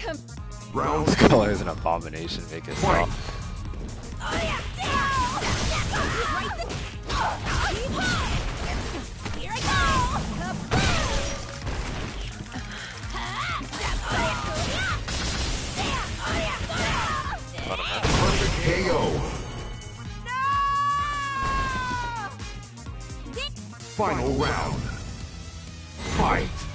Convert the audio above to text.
Round This color is an abomination. Make it stop. Here I go! perfect KO. Final round. Fight.